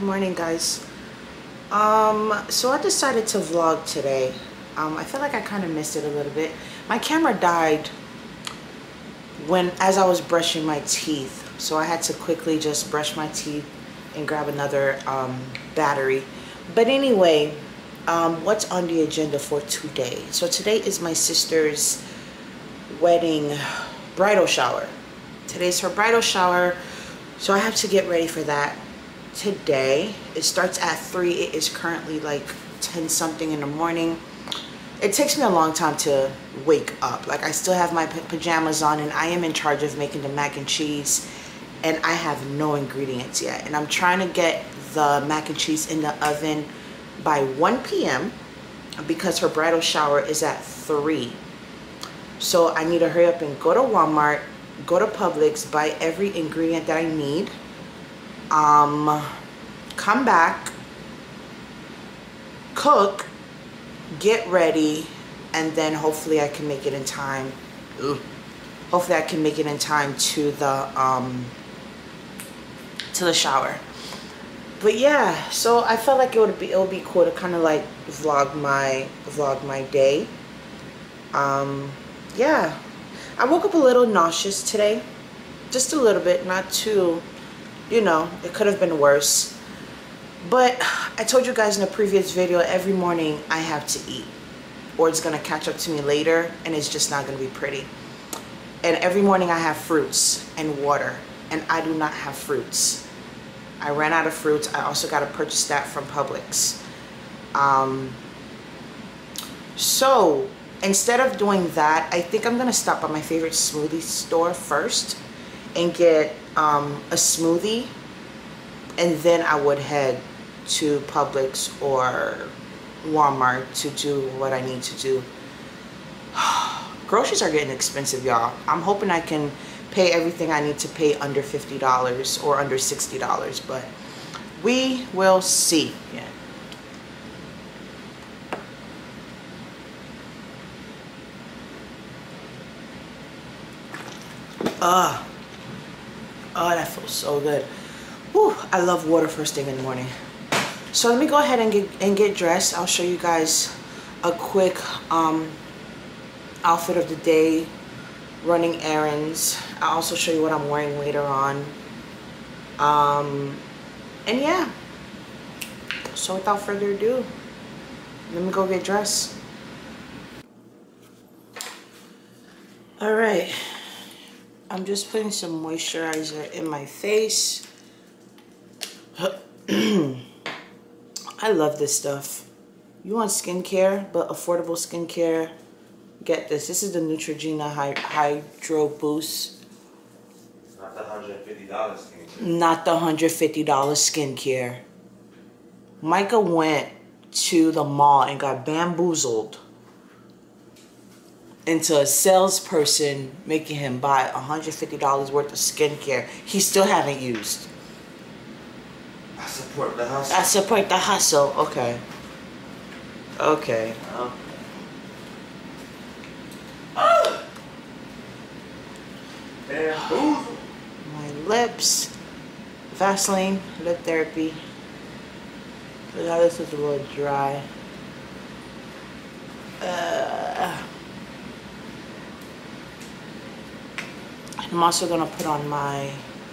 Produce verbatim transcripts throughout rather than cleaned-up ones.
morning, guys. Um, so I decided to vlog today. Um, I feel like I kind of missed it a little bit. My camera died when, as I was brushing my teeth. So I had to quickly just brush my teeth and grab another um, battery. But anyway, um, what's on the agenda for today? So today is my sister's wedding bridal shower. Today's her bridal shower. So I have to get ready for that today. It starts at three. It is currently like ten something in the morning. It takes me a long time to wake up. Like, I still have my pajamas on and I am in charge of making the mac and cheese, and I have no ingredients yet. And I'm trying to get the mac and cheese in the oven by one P M because her bridal shower is at three. So I need to hurry up and go to Walmart, go to Publix, buy every ingredient that I need, um, come back, cook, get ready, and then hopefully I can make it in time. Ugh. Hopefully I can make it in time to the um, to the shower. But yeah, so I felt like it would be it would be cool to kind of like vlog my vlog my day. Um, yeah. I woke up a little nauseous today, just a little bit, not too, you know, it could have been worse. But I told you guys in a previous video, every morning I have to eat, or it's gonna catch up to me later and it's just not gonna be pretty. And every morning I have fruits and water, and I do not have fruits. I ran out of fruits. I also gotta purchase that from Publix. Um, so, instead of doing that, I think I'm gonna stop by my favorite smoothie store first and get um, a smoothie, and then I would head to Publix or Walmart to do what I need to do. Groceries are getting expensive, y'all. I'm hoping I can pay everything I need to pay under fifty dollars or under sixty dollars, but we will see. Yeah. Ah, oh, that feels so good. Whew, I love water first thing in the morning. So let me go ahead and get and get dressed. I'll show you guys a quick um, outfit of the day, running errands. I'll also show you what I'm wearing later on. Um, and yeah. So without further ado, let me go get dressed. All right. I'm just putting some moisturizer in my face. I love this stuff. You want skincare, but affordable skincare? Get this. This is the Neutrogena Hydro Boost. Not the one hundred fifty dollars skincare. Not the one hundred fifty dollars skincare. Micah went to the mall and got bamboozled into a salesperson making him buy one hundred fifty dollars worth of skincare he still haven't used. I support the hustle. I support the hustle. Okay. Okay. Um, Bamboozle. My lips. Vaseline. Lip therapy. So now this is a little dry. Uh... I'm also gonna put on my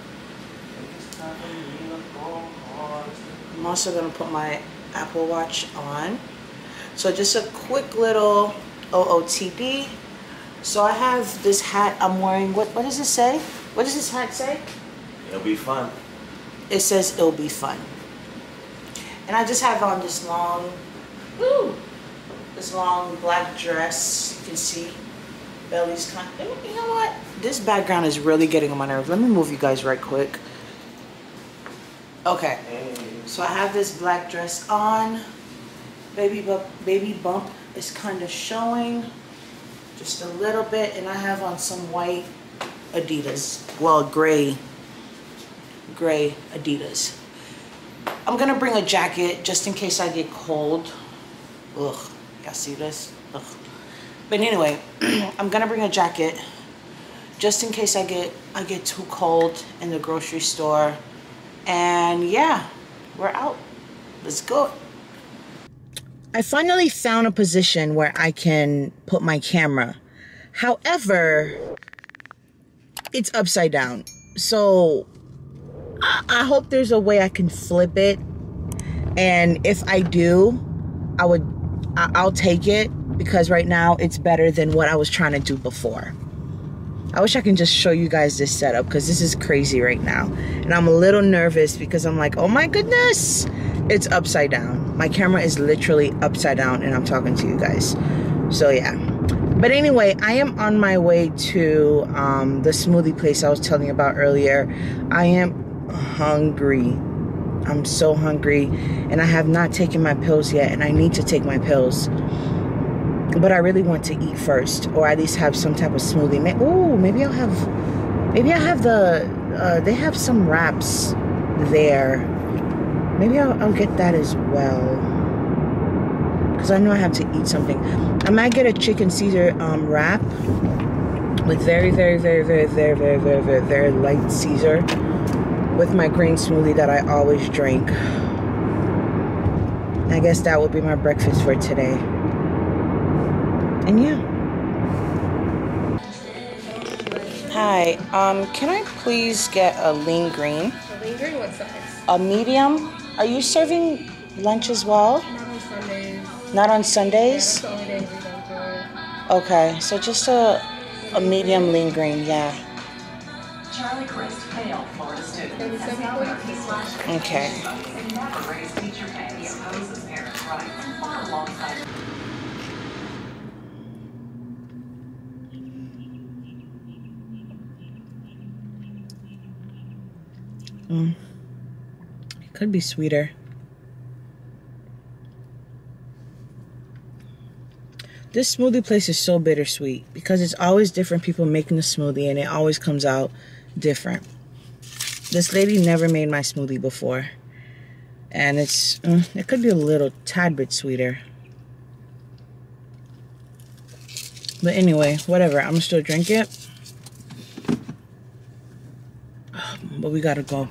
I'm also gonna put my Apple Watch on. So just a quick little O O T D. So I have this hat I'm wearing. What what does it say? What does this hat say? It'll be fun. It says it'll be fun. And I just have on this long, woo, this long black dress. You can see belly's kind of, you know what? This background is really getting on my nerves. Let me move you guys right quick. Okay. So I have this black dress on. Baby bump, baby bump is kind of showing just a little bit. And I have on some white Adidas. Well, gray, gray Adidas. I'm going to bring a jacket just in case I get cold. Ugh. Y'all see this? Ugh. But anyway, I'm gonna bring a jacket just in case I get I get too cold in the grocery store. And yeah, we're out. Let's go. I finally found a position where I can put my camera. However, it's upside down. So I, I hope there's a way I can flip it. And if I do, I would, I, I'll take it, because right now it's better than what I was trying to do before. I wish I can just show you guys this setup, because this is crazy right now. And I'm a little nervous because I'm like, oh my goodness, it's upside down. My camera is literally upside down and I'm talking to you guys. So yeah. But anyway, I am on my way to um, the smoothie place I was telling you about earlier. I am hungry. I'm so hungry, and I have not taken my pills yet, and I need to take my pills. But I really want to eat first, or at least have some type of smoothie. Oh, maybe I'll have, maybe I'll have the, uh, they have some wraps there. Maybe I'll, I'll get that as well, because I know I have to eat something. I might get a chicken Caesar um, wrap with very, very, very, very, very, very, very, very, very light Caesar, with my green smoothie that I always drink. I guess that would be my breakfast for today. And yeah. Hi, um, can I please get a lean green? A lean green, what size? A medium. Are you serving lunch as well? Not on Sundays. Not on Yeah, Sundays? that's the only days we don't do it. Okay, so just a, a medium lean green, yeah. Charlie Crist, male Florida student, has now been a slash Okay. and never raised teacher pay. He opposes parents' rights and fought alongside. Mm. It could be sweeter. This smoothie place is so bittersweet because it's always different people making the smoothie and it always comes out different. This lady never made my smoothie before, and it's mm, it could be a little tad bit sweeter. But anyway, whatever. I'm gonna still drink it. But we gotta go.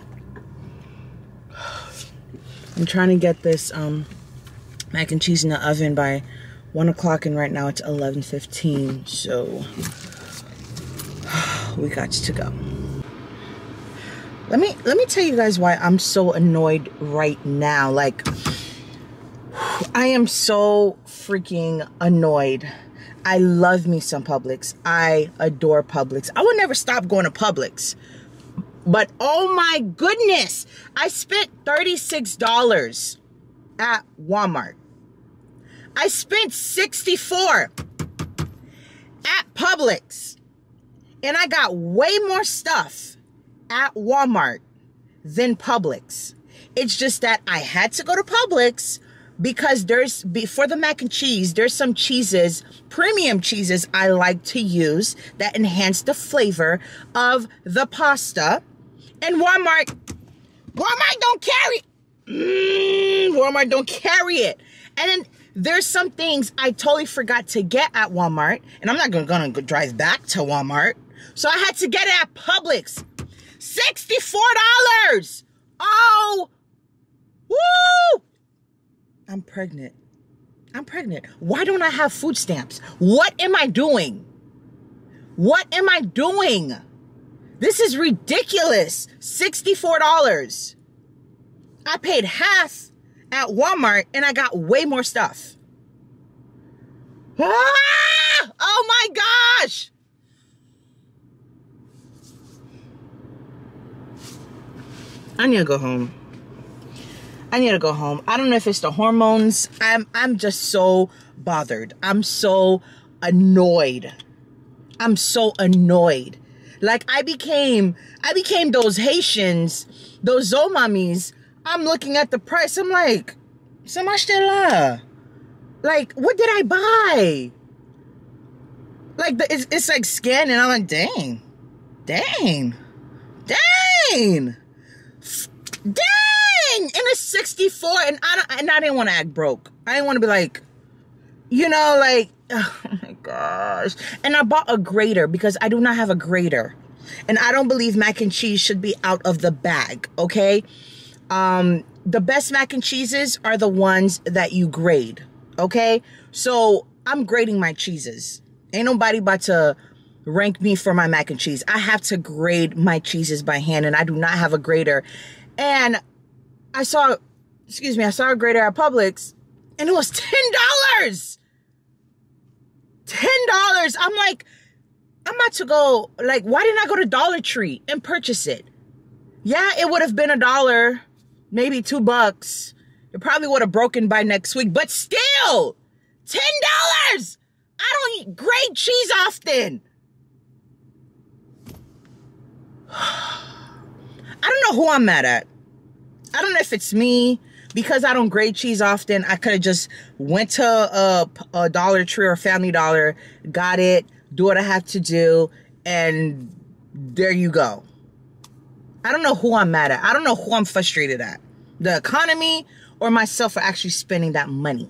I'm trying to get this um, mac and cheese in the oven by one o'clock, and right now it's eleven fifteen, so we got to go. Let me let me tell you guys why I'm so annoyed right now. Like, I am so freaking annoyed. I love me some Publix. I adore Publix. I would never stop going to Publix. But oh my goodness, I spent thirty-six dollars at Walmart. I spent sixty-four dollars at Publix. And I got way more stuff at Walmart than Publix. It's just that I had to go to Publix because there's, for the mac and cheese, there's some cheeses, premium cheeses I like to use that enhance the flavor of the pasta. And Walmart, Walmart don't carry, mm, Walmart don't carry it. And then there's some things I totally forgot to get at Walmart, and I'm not gonna, gonna drive back to Walmart. So I had to get it at Publix. sixty-four dollars. Oh, woo! I'm pregnant. I'm pregnant. Why don't I have food stamps? What am I doing? What am I doing? This is ridiculous. sixty-four dollars. I paid half at Walmart and I got way more stuff. Ah! Oh my gosh. I need to go home. I need to go home. I don't know if it's the hormones. I'm I'm just so bothered. I'm so annoyed. I'm so annoyed. Like I became I became those Haitians, those Zomamis. I'm looking at the price. I'm like, c'est much de là. Like, what did I buy? Like the, it's, it's like scan, and I'm like, dang, dang, dang. Dang! And it's sixty-four, and I don't, and I didn't want to act broke. I didn't want to be like, you know, like, oh my gosh. And I bought a grater because I do not have a grater. And I don't believe mac and cheese should be out of the bag, okay? Um, the best mac and cheeses are the ones that you grade, okay? So I'm grading my cheeses. Ain't nobody about to rank me for my mac and cheese. I have to grade my cheeses by hand, and I do not have a grader. And I saw, excuse me, I saw a grader at Publix, and it was ten dollars. ten dollars. I'm like, I'm about to go, like, why didn't I go to Dollar Tree and purchase it? Yeah, it would have been a dollar, maybe two bucks. It probably would have broken by next week, but still, ten dollars. I don't eat grade cheese often. I don't know who I'm mad at. I don't know if it's me. Because I don't grade cheese often, I could have just went to a, a Dollar Tree or Family Dollar, got it, do what I have to do, and there you go. I don't know who I'm mad at. I don't know who I'm frustrated at. The economy or myself for actually spending that money.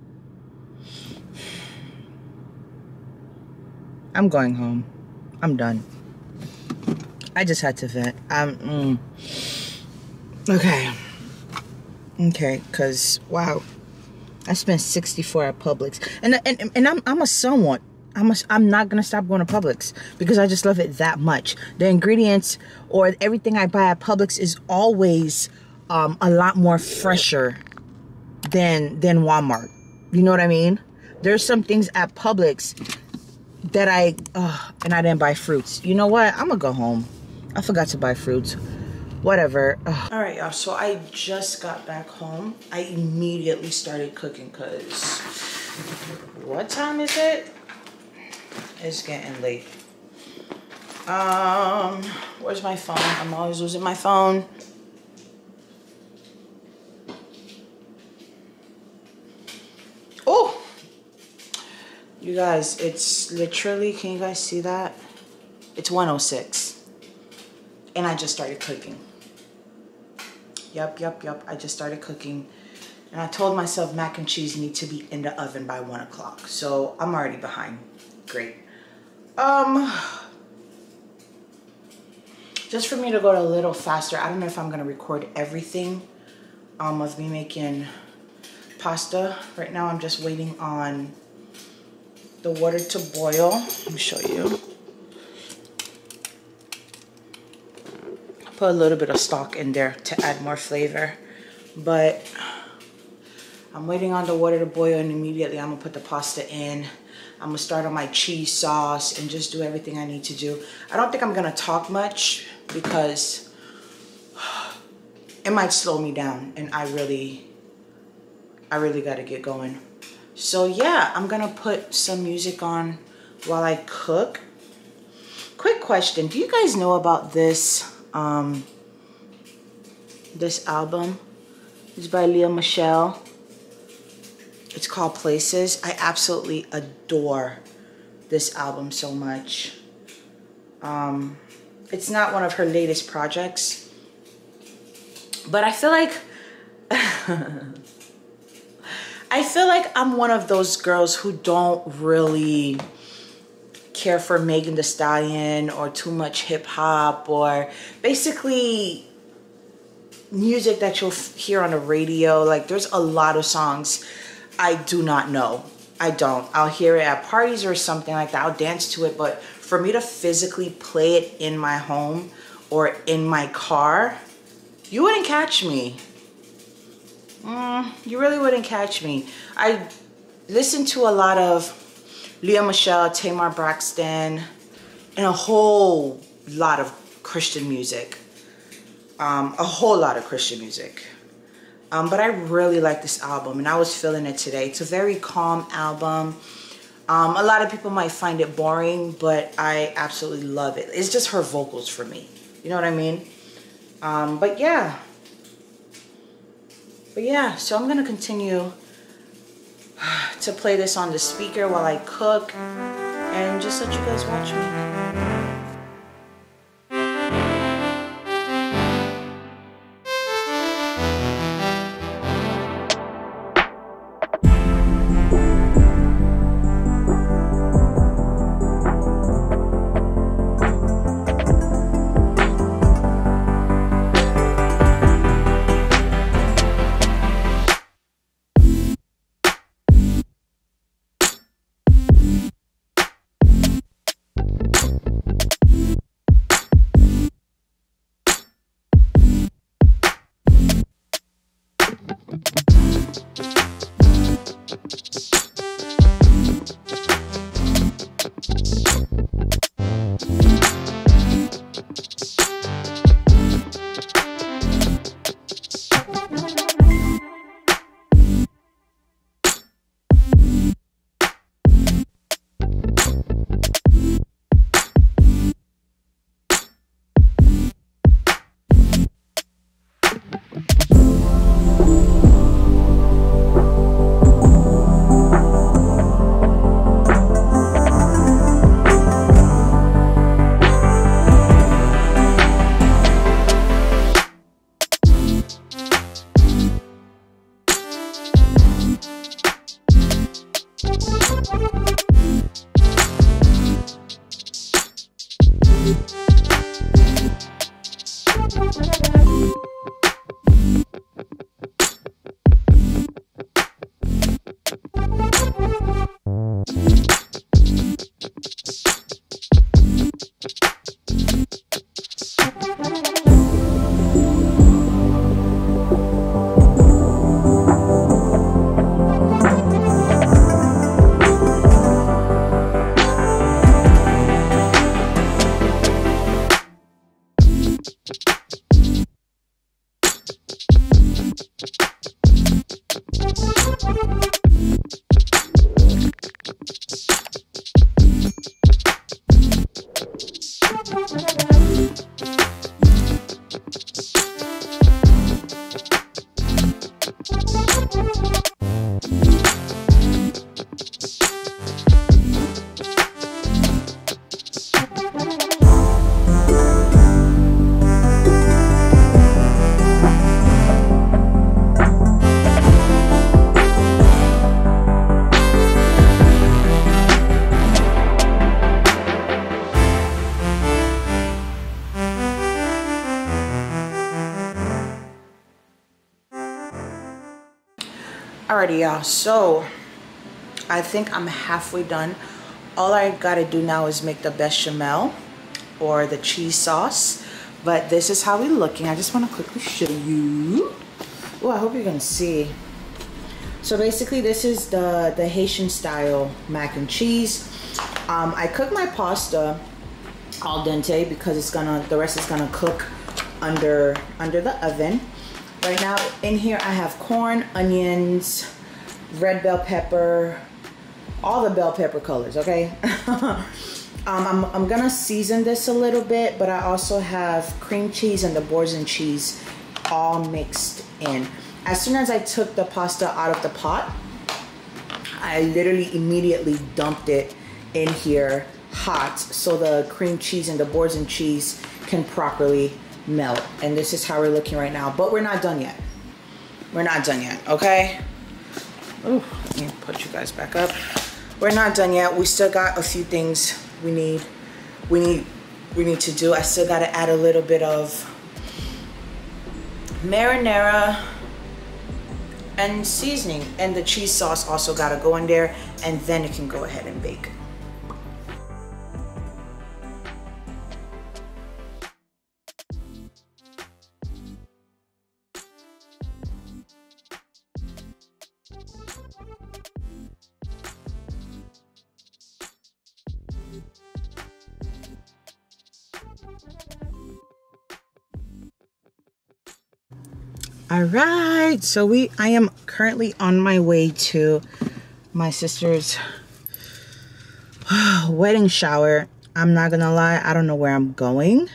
I'm going home. I'm done. I just had to vent. I'm, mm. Okay. Okay, because, wow, I spent sixty-four at Publix. And and, and I'm, I'm a somewhat, I'm, a, I'm not going to stop going to Publix because I just love it that much. The ingredients or everything I buy at Publix is always um, a lot more fresher than, than Walmart. You know what I mean? There's some things at Publix that I, uh, and I didn't buy fruits. You know what? I'm going to go home. I forgot to buy fruits. Whatever. Ugh. All right, y'all. So I just got back home. I immediately started cooking because what time is it? It's getting late. Um, where's my phone? I'm always losing my phone. Oh, you guys, it's literally, can you guys see that? It's one oh six. And I just started cooking. Yep, yep, yep. I just started cooking. And I told myself mac and cheese need to be in the oven by one o'clock. So I'm already behind. Great. Um, just for me to go a little faster, I don't know if I'm going to record everything um, of me making pasta. Right now I'm just waiting on the water to boil. Let me show you. Put a little bit of stock in there to add more flavor, but I'm waiting on the water to boil, and immediately I'm gonna put the pasta in. I'm gonna start on my cheese sauce and just do everything I need to do. I don't think I'm gonna talk much because it might slow me down, and I really I really gotta get going. So yeah, I'm gonna put some music on while I cook. Quick question, do you guys know about this Um, this album? It's by Lea Michele. It's called Places. I absolutely adore this album so much. Um, it's not one of her latest projects, but I feel like I feel like I'm one of those girls who don't really care for Megan Thee Stallion or too much hip hop or basically music that you'll hear on the radio. Like, there's a lot of songs I do not know. I don't. I'll hear it at parties or something like that. I'll dance to it, but for me to physically play it in my home or in my car, you wouldn't catch me. Mm, you really wouldn't catch me. I listen to a lot of Lea Michele, Tamar Braxton, and a whole lot of Christian music. Um, a whole lot of Christian music. Um, but I really like this album, and I was feeling it today. It's a very calm album. Um, a lot of people might find it boring, but I absolutely love it. It's just her vocals for me. You know what I mean? Um, but yeah. But yeah, so I'm going to continue to play this on the speaker while I cook and just let you guys watch me. Alrighty, y'all. So I think I'm halfway done. All I gotta do now is make the bechamel or the cheese sauce. But this is how we're looking. I just want to quickly show you. Oh, I hope you can see. So basically, this is the the Haitian style mac and cheese. Um, I cook my pasta al dente because it's gonna the rest is gonna cook under under the oven. Right now in here I have corn, onions, red bell pepper, all the bell pepper colors, okay? um, I'm, I'm gonna season this a little bit, but I also have cream cheese and the boursin cheese all mixed in. As soon as I took the pasta out of the pot, I literally immediately dumped it in here hot so the cream cheese and the boursin cheese can properly melt. And this is how we're looking right now, but we're not done yet. We're not done yet, okay? Ooh, let me put you guys back up. We're not done yet. We still got a few things we need we need we need to do. I still got to add a little bit of marinara and seasoning, and the cheese sauce also got to go in there, and then it can go ahead and bake. All right, so we I am currently on my way to my sister's wedding shower. I'm not gonna lie, I don't know where I'm going.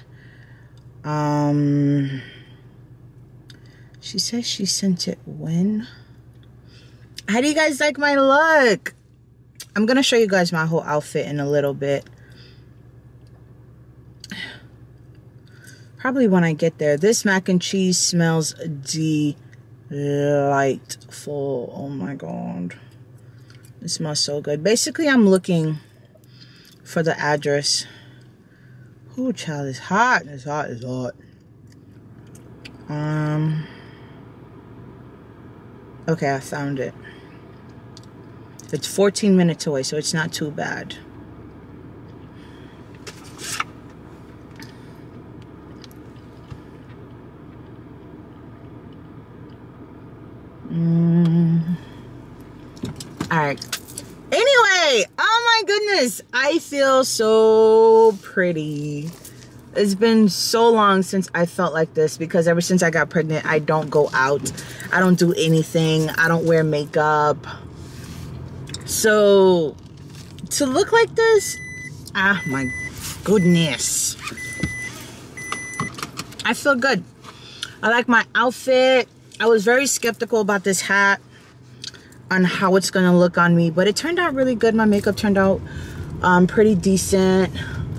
Um she says she sent it when. How do you guys like my look? I'm gonna show you guys my whole outfit in a little bit. Probably when I get there. This mac and cheese smells delightful. Oh my god. It smells so good. Basically, I'm looking for the address. Oh, child, it's hot. It's hot. It's hot. Um. Okay, I found it. It's fourteen minutes away, so it's not too bad. Mm. All right. Anyway, oh my goodness, I feel so pretty. It's been so long since I felt like this because ever since I got pregnant, I don't go out. I don't do anything. I don't wear makeup. So to look like this, ah, my goodness. I feel good. I like my outfit. I was very skeptical about this hat on how it's gonna look on me, but it turned out really good. My makeup turned out um, pretty decent.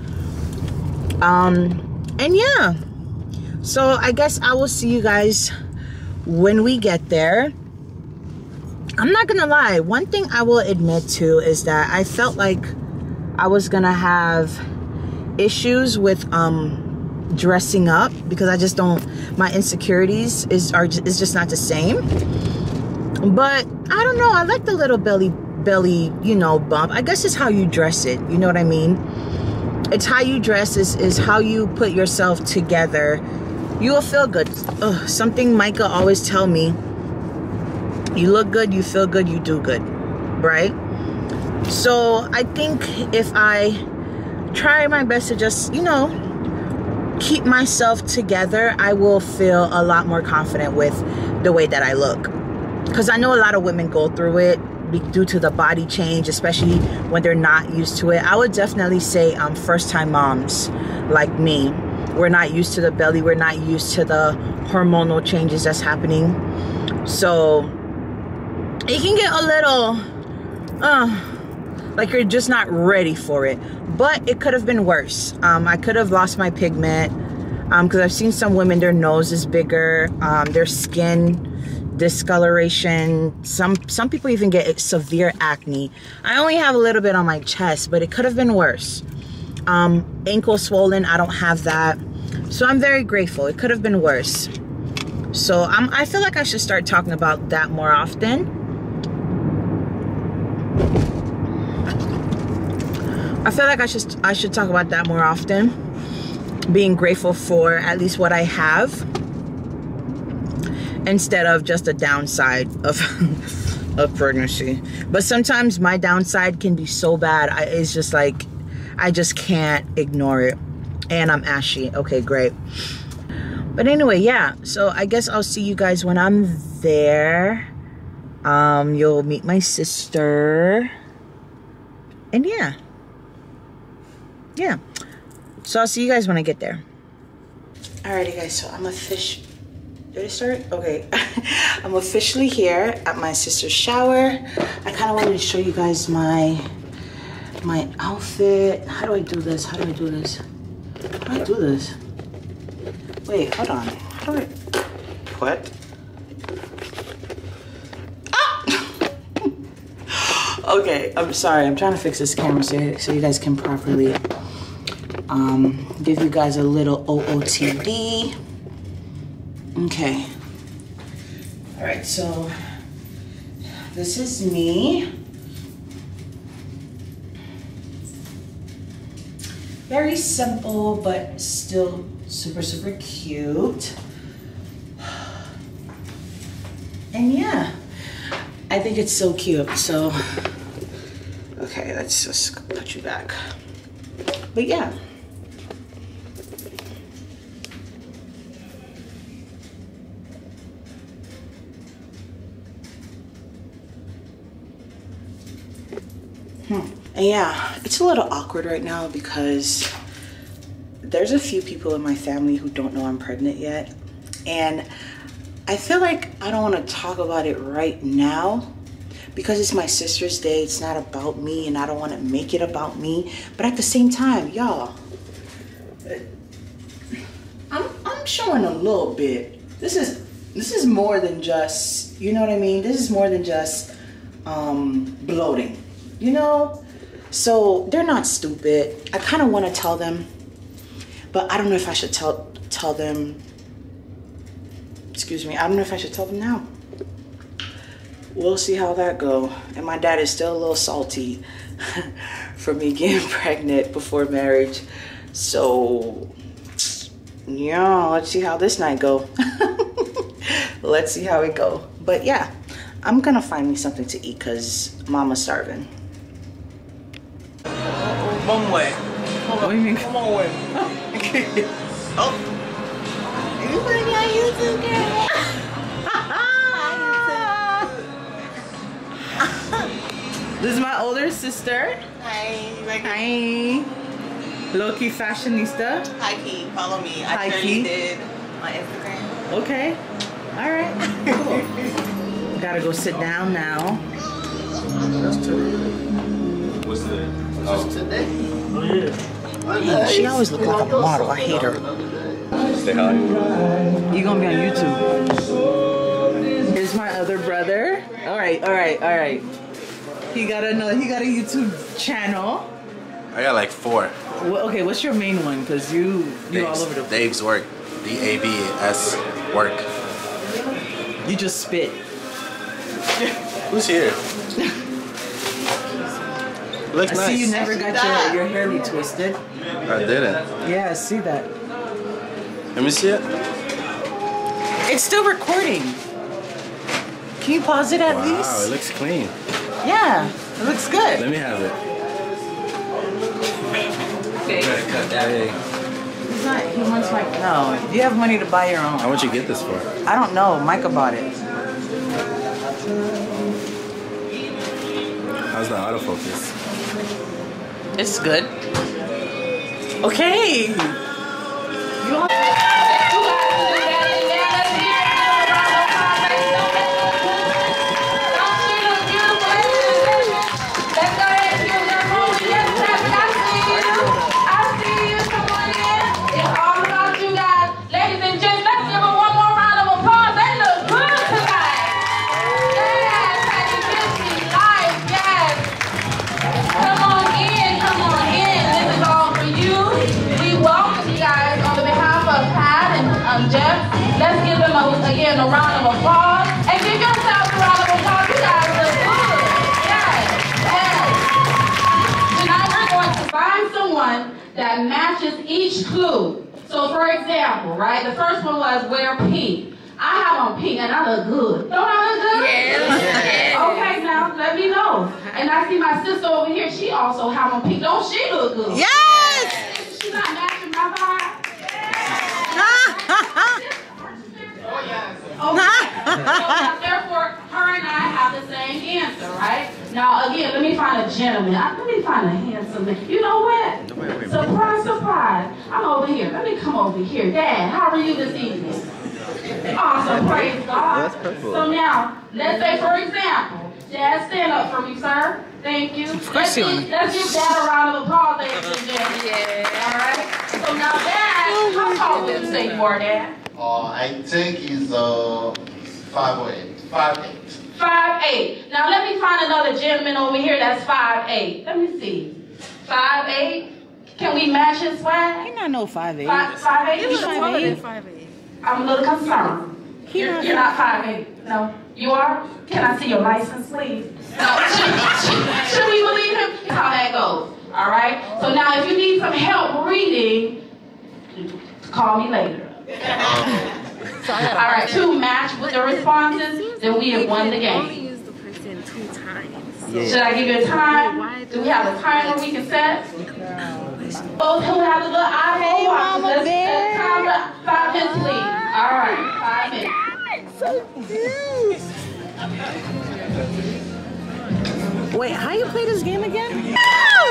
Um, and yeah, so I guess I will see you guys when we get there. I'm not gonna lie, one thing I will admit to is that I felt like I was gonna have issues with um, dressing up because I just don't, my insecurities is are is just not the same. But I don't know, I like the little belly belly you know bump. I guess it's how you dress it, you know what I mean? It's how you dress, is is how you put yourself together. You will feel good. Ugh, something Micah always tell me, you look good, you feel good, you do good, right? So I think if I try my best to just, you know, keep myself together, I will feel a lot more confident with the way that I look. Because I know a lot of women go through it due to the body change, especially when they're not used to it. I would definitely say um, first-time moms like me, we're not used to the belly. We're not used to the hormonal changes that's happening. So it can get a little, uh, like you're just not ready for it. But it could have been worse. Um, I could have lost my pigment because um, I've seen some women, their nose is bigger, um, their skin discoloration. Some some people even get severe acne. I only have a little bit on my chest, but it could have been worse. Um, ankle swollen, I don't have that. So I'm very grateful. It could have been worse. So I'm, I feel like I should start talking about that more often. I feel like I should I should talk about that more often. Being grateful for at least what I have, instead of just a downside of of pregnancy. But sometimes my downside can be so bad. I, it's just like I just can't ignore it. And I'm ashy. Okay, great. But anyway, yeah. So I guess I'll see you guys when I'm there. Um, you'll meet my sister. And yeah. Yeah. So I'll see you guys when I get there. Alrighty guys, so I'm officially, did it start? Okay. I'm officially here at my sister's shower. I kind of wanted to show you guys my, my outfit. How do I do this? How do I do this? How do I do this? Wait, hold on. How do I, what? Okay, I'm sorry. I'm trying to fix this camera so, so you guys can properly um, give you guys a little O O T D. Okay. All right, so this is me. Very simple, but still super, super cute. And yeah, I think it's so cute, so. Okay, let's just put you back. But yeah. Hmm. And yeah, it's a little awkward right now because there's a few people in my family who don't know I'm pregnant yet. And I feel like I don't want to talk about it right now, because it's my sister's day. It's not about me, and I don't want to make it about me. But at the same time, y'all, I'm I'm showing a little bit. This is this is more than just, you know what I mean? This is more than just um, bloating, you know? So they're not stupid. I kind of want to tell them, but I don't know if I should tell tell them. Excuse me. I don't know if I should tell them now. We'll see how that go. And my dad is still a little salty for me getting pregnant before marriage. So yeah, let's see how this night go. Let's see how it go. But yeah, I'm gonna find me something to eat because mama's starving. One way. What do you mean? One way. Oh. You putting me on YouTube, girl? This is my older sister. Hi. Like, Hi. Low-key fashionista. Hi, Key. Follow me. Hi, I currently Key. did on Instagram. Okay. All right. Cool. Gotta go sit down now. That's today. What's today? Oh. Today. Oh, yeah. Man, she always look like a model. I hate her. Say hi. You gonna be on YouTube. Here's my other brother. All right, all right, all right. He got another. He got a YouTube channel. I got like four. Well, okay, what's your main one? Cause you you all Dave's, over the place. Dave's Work. D A V S Work. You just spit. Who's here? Looks I nice. see you never got your your hair retwisted. I didn't. Yeah, I see that. Let me see it. It's still recording. Can you pause it at Wow, least? it looks clean. Yeah, it looks good. Let me have it. Okay. Hey, He's not, he wants my, no. You have money to buy your own. how much you get this for? I don't know. Micah bought it. How's the autofocus? It's good. Okay. You want Let's give them a, again a round of applause and give yourselves a round of applause. You guys look good. Yes, yes. Tonight we're going to that matches each clue. So for example, right, the first one was wear pink. I have on pink and I look good. Don't I look good? Yes. Okay, now let me know. And I see my sister over here, she also have on pink. Don't she look good? Yes! She not matching my vibe? Okay. So therefore, her and I have the same answer, right? Now again, let me find a gentleman. I, let me find a handsome man. You know what? Surprise, surprise. I'm over here. Let me come over here. Dad, how are you this evening? Awesome, praise God. That's purple. So now, let's say for example, Dad, stand up for me, sir. Thank you. Of course let's, you give, want. let's give Dad a round of applause, ladies and gentlemen. Yeah. All right. So now, Dad, how tall do you say you are, Dad? Uh, I think he's uh, five or eight. Five eight. Five eight. Now let me find another gentleman over here that's five eight. Let me see. Five eight. Can we match his swag? He not no five eight. Five five eight. He's You five taller eight. than five eight. I'm a little concerned. You're, not you're not five eight. No. You are? Can I see your license, please? No. Should, should, should we believe him? That's how that goes. All right. So now, if you need some help reading, call me later. All right, two match with the responses, then we have won the game. Only use the person two times. Should I give you a time? Do we have a timer we can set? Those who have the little iPhone watches, let's set time to five minutes, please. All right, five minutes. So cute. Wait, how you play this game again? Yes,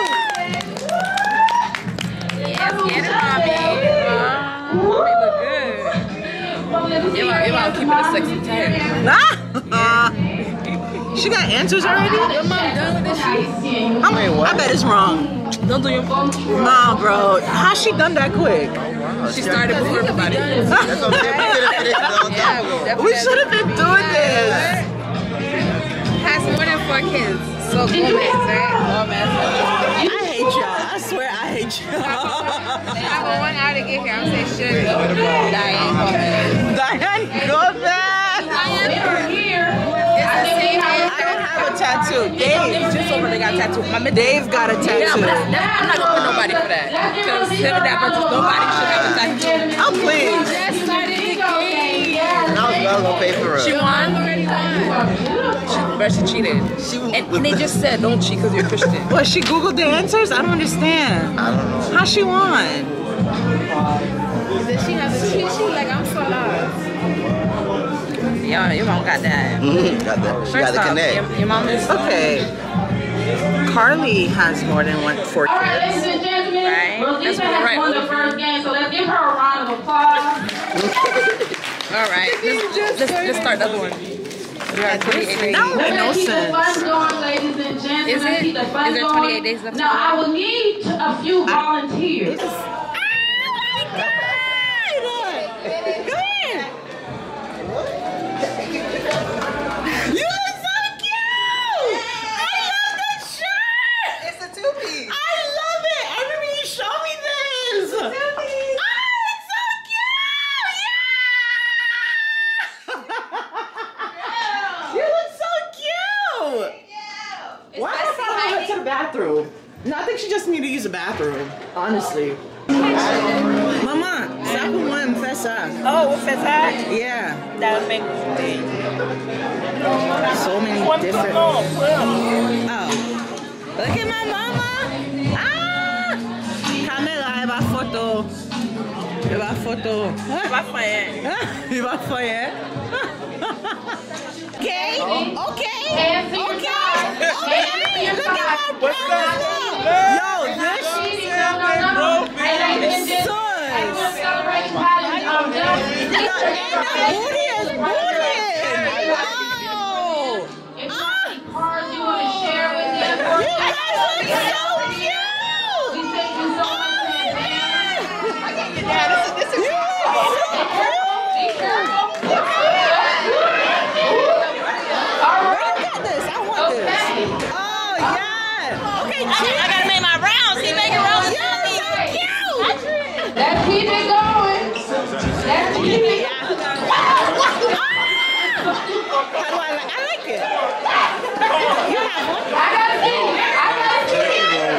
get it, mommy. Wow. Mommy look good. You want, you want to keep it a sexy type. Ah! She got answers already? Your mom done with this shit? I'm, I bet it's wrong. Don't do your phone. Nah, bro. How she done that quick? She started before everybody. That's what I'm saying. Yeah, We should have been doing this. Has more than four kids. So Gomez, right? Gomez. I hate y'all. I swear I hate y'all. I have one out to get here. I'm saying shit. Diane Gomez. Diane Gomez. It's the same I don't have a tattoo. Dave. just over there got tattooed. My man Dave got a Yeah, but tattoo. that's, that's, I'm not gonna put nobody for that. Because him and that person, nobody should have a tattoo. Oh, please. That started the game. I was gonna pay for She her. won. She, but she cheated. And, and they just said, don't cheat because you're Christian. What, she Googled the answers? I don't understand. I don't know. How she won? Then she has a cheat sheet like, I'm so lost. Yo, your mom got that. Mm-hmm. Got that. She got First the off, connect. your, your mom is Okay. Carly has more than one four All right, kids. ladies and gentlemen, Right. Rosita That's has right. won the first game, so let's give her a round of applause. all right. Let's, let's, let's start the other one. We are twenty-eight days. That would make no Let's keep the sense. fun going, ladies and gentlemen. Is Let's it? keep the fun Is there going. twenty-eight days left? Now, I will need a few volunteers. You look so cute! I love this shirt! It's a two-piece. I love it! I remember you showed me this! Oh, it's so cute! Yeah! You look so cute! Why am I following her to the bathroom? No, I think she just need to use the bathroom, honestly. Mama, sabe uma empezar? Oh, você tá? Yeah. Também. So many different. Bom, Oh. Look at my mama. Ah! Camila, é uma foto. É uma foto. Lafayette. É uma foto. Okay. Okay. Hands to your side. Hands to your Look at side. my brother. Yo, this Cheating, no, no, no. Hey, ladies and gentlemen, as we're celebrating Patty's um, justice, and the booty is booty. Wow. if you have any cards you want to share with them, You guys look so cute. we thank you so much in advance. Yeah, this is, this is You look so Be cute. careful. All I right. got this. I want this. Okay. Oh, yeah. Okay, I gotta make my rounds. He making rounds. You're so cute. Let's keep it going. Let's keep it How do I like? I like it. You have one. I gotta see. I gotta see.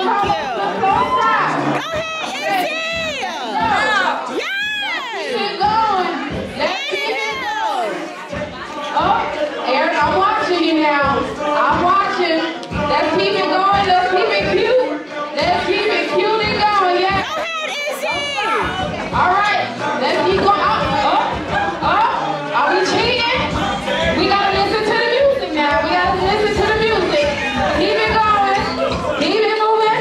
Thank you. Don't stop. Go ahead, Izzy. Yes. Keep going. Let's keep it going. Oh, Eric, I'm watching you now. I'm watching. Let's keep it going. Let's keep it cute. Let's keep it cute and going. Yeah. Go ahead, Izzy. All right. Let's keep going. Up, up, up. Are we cheating? We gotta listen to the music now. We gotta listen to the music. Keep it going. Keep it moving.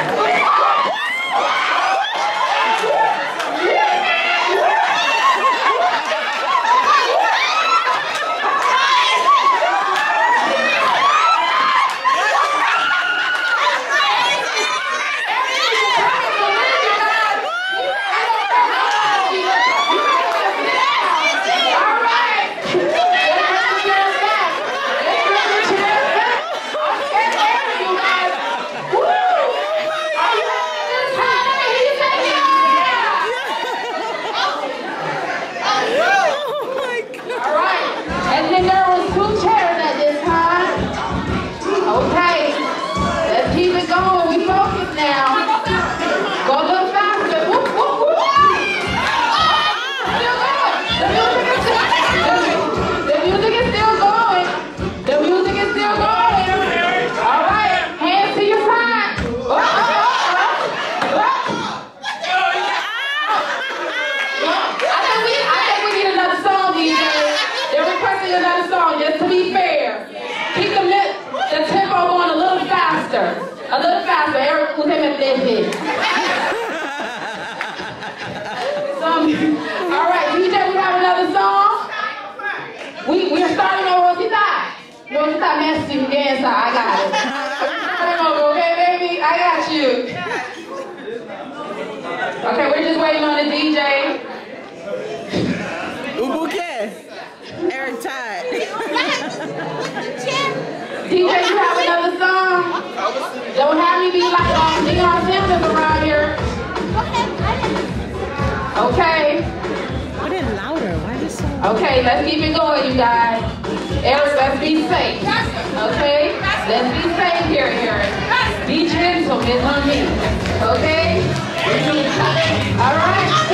A little faster, Eric, put him at that bit. All right, D J, we have another song. We, we're starting over Rosita. Rosita, Messi, dance. I got it. We're starting over, okay, baby? I got you. Okay, we're just waiting on the D J. Ubuke. Eric tied. D J, you have another song? Don't have me be like um, Deion Sanders around here. Okay. Put it louder. Why is it so loud? Okay, let's keep it going, you guys. Eric, let's be safe. Okay? Let's be safe here, Eric. Be gentle, it's on me. Okay? All right.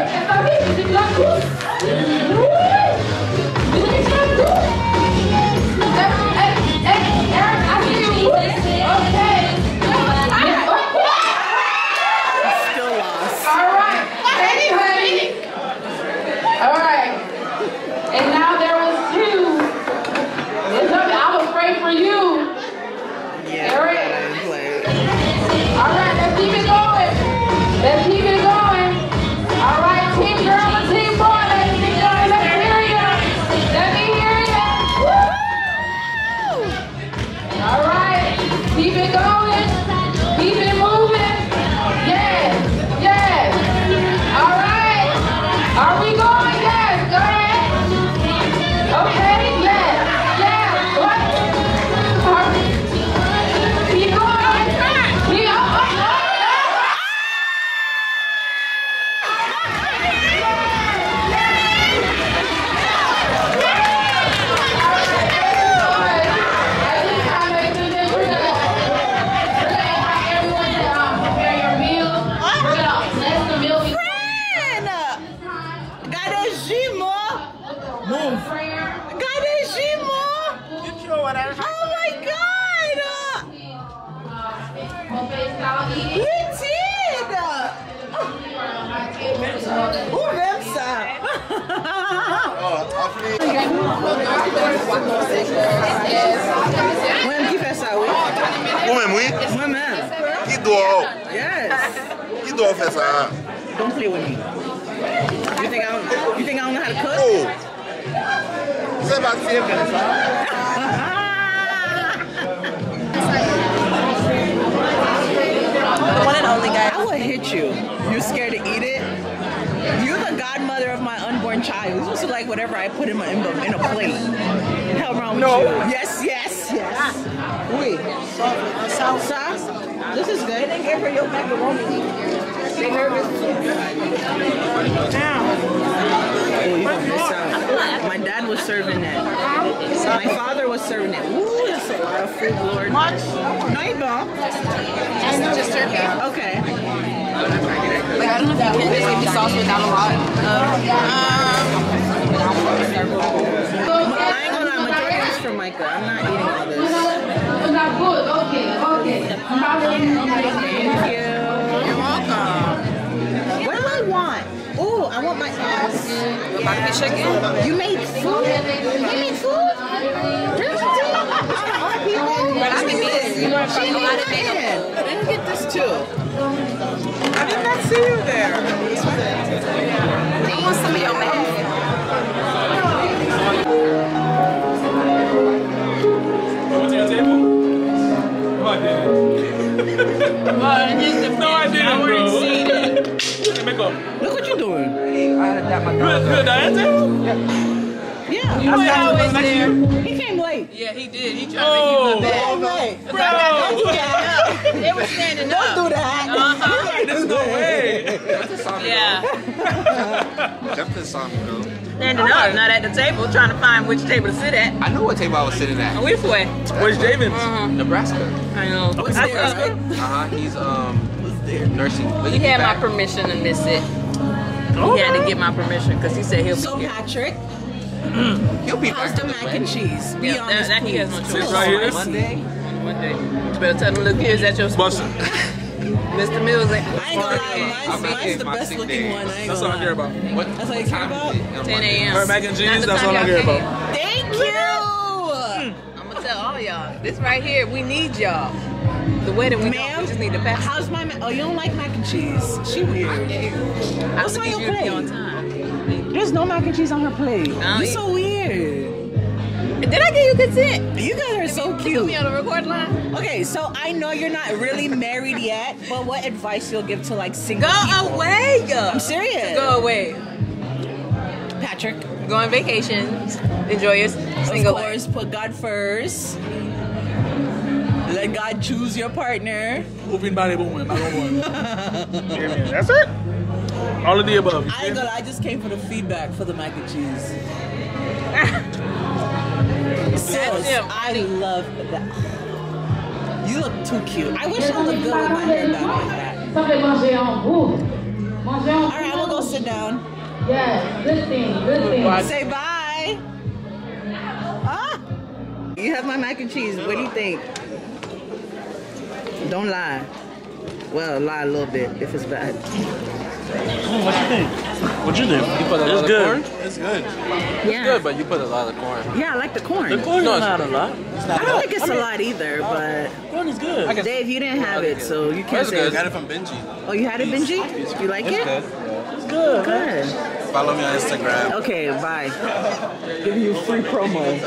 Moi-même qui fait ça, oui. Moi-même, oui. Moi-même. Qui doit? Yes. Qui doit faire ça? Don't play with me. You think I don't, you think I don't know how to cook? Oh. C'est parti. One and only guy. I would hit you. You're scared to eat it? You're the godmother of my unborn child. You're supposed to like whatever I put in, my, in, the, in a plate. Hell wrong with No. you? Yes, yes, yes. Oui. Salsa. This is good. They gave her your macaroni. They nervous too. Oh, you gonna miss out. My dad was serving that. My father was serving it. Ooh, that's a lot of food, Lord. Much? No, you don't. Just, just turkey. Yeah. Okay. Like, I don't know if you can just give me sauce without a lot. Um, I ain't gonna lie, majority is for Micah. I'm not eating all this. Thank you. you're welcome. What do I want? Oh, I want my ass. The barbecue chicken. You made food? You made food? But I can get you know if I'm a lot of bacon. I didn't get this too. I did not see you there. I want some of your bag. What's your table? No, I didn't. No, I didn't, bro. Hey, make up. Look what you're doing. You at that table? Yeah. You were always there. He came late. Yeah, he did. He tried Oh, to make you look Late. bad. Bro. They were standing up. Don't do that. Uh-huh. There's no way. Yeah. Definitely something, bro. Standing up, not at the table, trying to find which table to sit at. I know what table I was sitting at. Which way? Where's Javins? Nebraska. I know. What's there, right? Uh-huh. He's um nursing. But He he'll be had my back. permission to miss it. He had to get my permission because he said he'll So be here. Patrick, He'll be how's back. the mac and cheese? Be Yeah, honest, that- that he has please. no It's choice. a Right here? little spicy. Monday. One day. You better tell them little kids at your school. Bustin'. Mister Mills ain't I ain't gonna lie, I'll mine's, make mine's it the my best sick looking day. one. I ain't That's gonna all I care about. What? That's all you what care time about? is it on ten Monday? a m Her mac and Not cheese, the that's time all I y'all care came. about. Thank you. I'm gonna tell all y'all. This right here, we need y'all. The wedding we don't. Ma'am, We just need to pass. how's my mac? Oh, you don't like mac and cheese? She weird. I What's on need your you to be on plate? time. There's no mac and cheese on her plate. don't You're eat. so weird. Did I give you consent? You guys are so Put cute. me on the record line. Okay, so I know you're not really married yet, but what advice you'll give to like single Go people? away. I'm serious. Go away. Patrick, Go on vacation. Enjoy your single of life. course, put God first. Let God choose your partner. Open body boom, my one. That's it. All of the above. I ain't gonna lie, I just came for the feedback for the mac and cheese. Sis, him. I love that. You look too cute. I wish I looked good with my hair back like that. Alright, I'm gonna go sit down. Yes, good thing, good thing. Say bye. Ah. You have my mac and cheese. What do you think? Don't lie. Well, lie a little bit if it's bad. What you think? What you think? You put a lot It's of good. corn? It's good. Yeah. Good, but you put a lot of corn. Yeah, I like the corn. The corn No, is it's not a good. lot. It's not I don't think it's a lot either, but corn is good. I guess- Dave, you didn't have it, so you can't That's say. good. Got it from Benji. Oh, you had it, Benji? You like it? It's good. Good. Follow me on Instagram. Okay, bye. Give you free promo.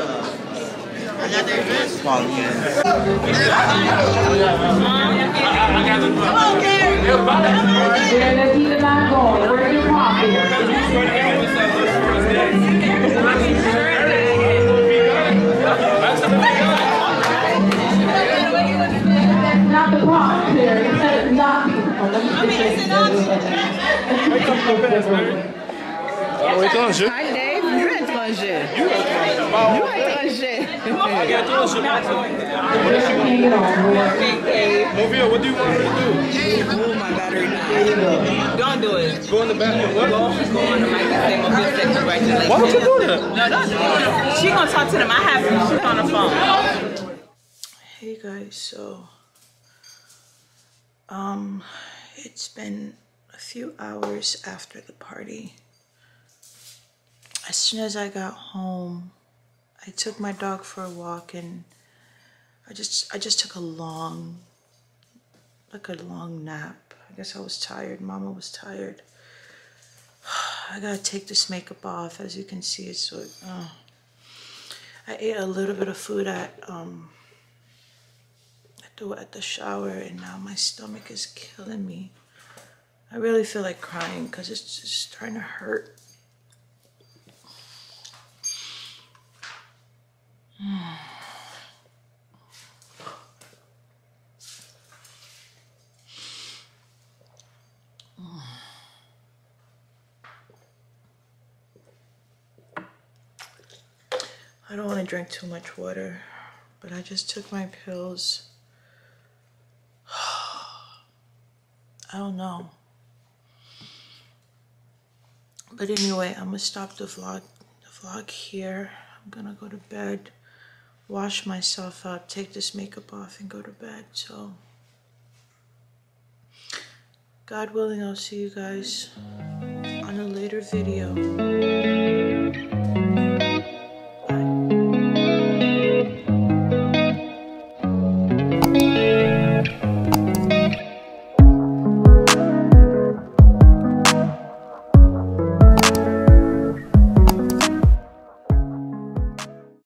Follow me in. Yeah, let's keep the line going. Where you That's not the problem, Terry. That is not the Oi, Canja. Hi, Dave. You étranger. You étranger. Movia, what do you want her to do? Oh, my battery died. Don't do it. Go in the bathroom. What? Go on the mic and say my good sex congratulations. Why would you do that? No, don't do it. She gonna talk to them. I have her. She's on the phone. Hey guys, so um it's been a few hours after the party. As soon as I got home, I took my dog for a walk and I just I just took a long like a long nap. I guess I was tired. Mama was tired. I gotta take this makeup off. As you can see, it's so oh. I ate a little bit of food at um at the shower and now my stomach is killing me. I really feel like crying because it's just starting to hurt. I don't want to drink too much water, but I just took my pills. I don't know. But anyway, I'm gonna stop the vlog, the vlog here. I'm gonna go to bed, wash myself up, take this makeup off, and go to bed. So, God willing, I'll see you guys on a later video.